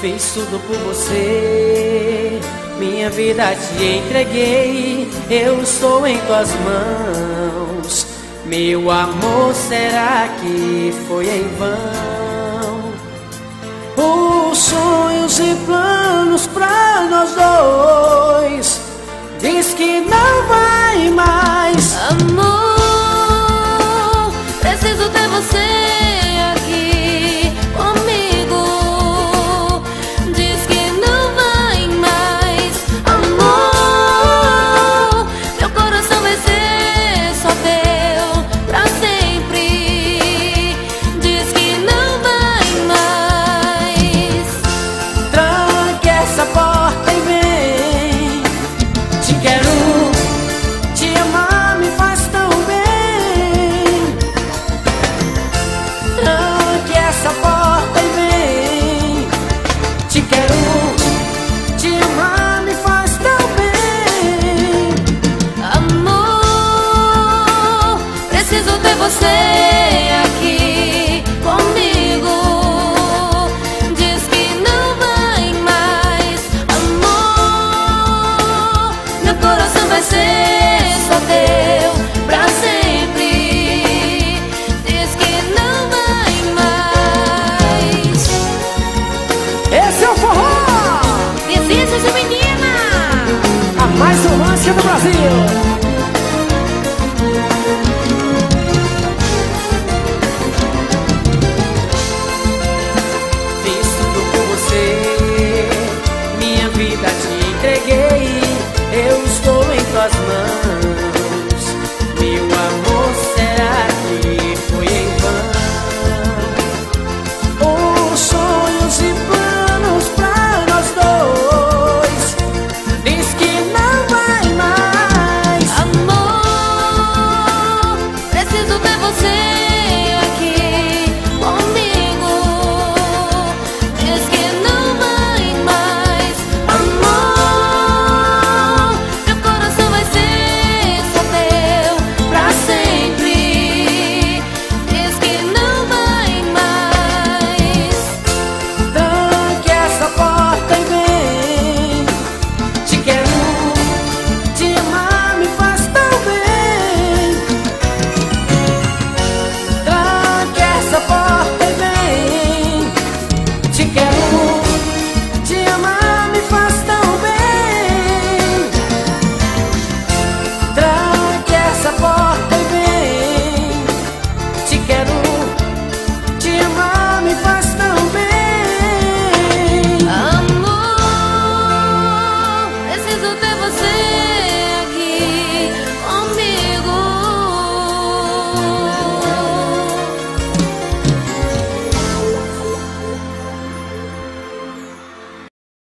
Fiz tudo por você, minha vida te entreguei. Eu estou em tuas mãos, meu amor, será que foi em vão? Os sonhos e planos pra nós dois diz que não vai mais. Amor, preciso ter você aqui comigo. Diz que não vai mais. Amor, meu coração vai ser só teu pra sempre. Diz que não vai mais. Tranque essa porta e vem. Te quero, te amar me faz tão bem. Tranque essa porta e vem. Te quero, te amar me faz tão bem. Amor, preciso ter você aqui comigo. Diz que não vai mais. Amor, meu coração vai ser só teu pra sempre. Diz que não vai mais. Esse é o forró, Desista de menina. a mais romântica do Brasil. Fiz tudo por você, minha vida te entreguei. Eu estou em tuas mãos.